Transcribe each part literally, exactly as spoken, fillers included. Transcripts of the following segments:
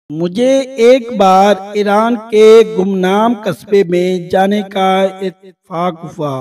مجھے ایک بار ایران کے گمنام قصبے میں جانے کا اتفاق ہوا۔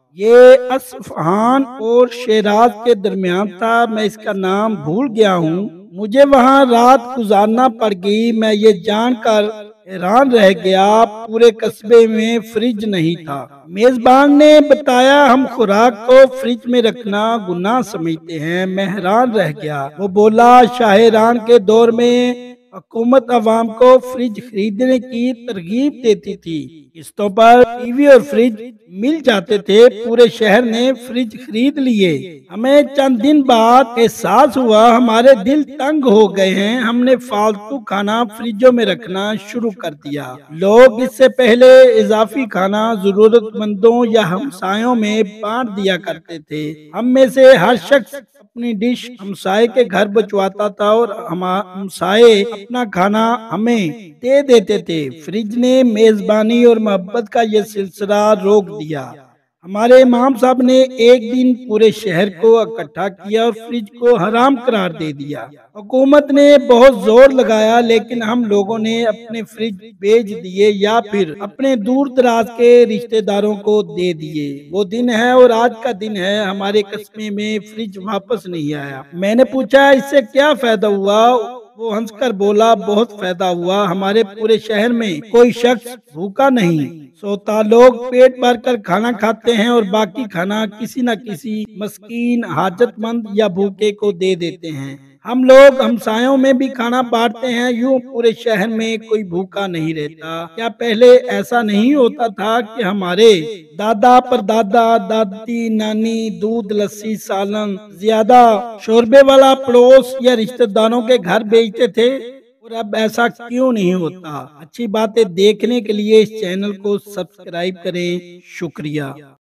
یہ اصفہان اور شیراز کے درمیان تھا، میں اس کا نام بھول گیا ہوں۔ مجھے وہاں رات گزارنا پڑ گئی۔ میں یہ جان کر حیران رہ گیا، پورے قصبے میں فریج نہیں تھا۔ میزبان نے بتایا ہم خوراک کو فریج میں رکھنا گناہ سمجھتے ہیں۔ میں حیران رہ گیا۔ وہ بولا شاہ ایران کے دور میں حکومت عوام کو فریج خریدنے کی ترغیب دیتی تھی، قسطوں پر ٹی وی اور فریج مل جاتے تھے۔ پورے شہر نے فریج خرید لیے۔ ہمیں چند دن بعد احساس ہوا ہمارے دل تنگ ہو گئے ہیں۔ ہم نے فالتو کھانا فریجوں میں رکھنا شروع کر دیا۔ لوگ اس سے پہلے اضافی کھانا ضرورت مندوں یا ہمسایوں میں بانٹ دیا کرتے تھے۔ ہم میں سے ہر شخص اپنی ڈش ہمسائے کے گھر بھجواتا تھا اور ہمسائے اپنا کھانا ہمیں دے دیتے تھے۔ فریج نے میزبانی اور محبت کا یہ سلسلہ روک دیا۔ ہمارے امام صاحب نے ایک دن پورے شہر کو اکٹھا کیا اور فریج کو حرام قرار دے دیا۔ حکومت نے بہت زور لگایا، لیکن ہم لوگوں نے اپنے فریج بیچ دیے یا پھر اپنے دور دراز کے رشتہ داروں کو دے دیے۔ وہ دن ہے اور آج کا دن ہے، ہمارے قصبے میں فریج واپس نہیں آیا۔ میں نے پوچھا اس سے کیا فائدہ ہوا؟ وہ ہنس کر بولا بہت فائدہ ہوا، ہمارے پورے شہر میں کوئی شخص بھوکا نہیں سوتا۔ لوگ پیٹ بھر کر کھانا کھاتے ہیں اور باقی کھانا کسی نہ کسی مسکین، حاجت مند یا بھوکے کو دے دیتے ہیں۔ ہم لوگ ہمسایوں میں بھی کھانا بانٹتے ہیں، یوں پورے شہر میں کوئی بھوکا نہیں رہتا۔ کیا پہلے ایسا نہیں ہوتا تھا کہ ہمارے دادا پردادا، دادی نانی دودھ، لسی، سالن زیادہ شوربے والا پڑوس یا رشتہ داروں کے گھر بیچتے تھے؟ اور اب ایسا کیوں نہیں ہوتا؟ اچھی باتیں دیکھنے کے لیے اس چینل کو سبسکرائب کریں۔ شکریہ۔